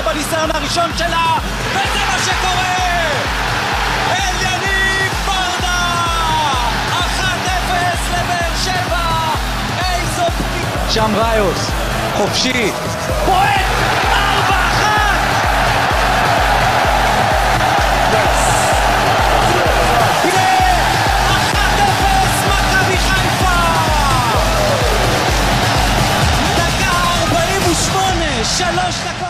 בניסיון הראשון שלה, וזה מה שקורה! אליניב ברדה! 1-0 לבאר שבע! איזו פתיחה! שם ראיוס, חופשי, פועט! 3 דקות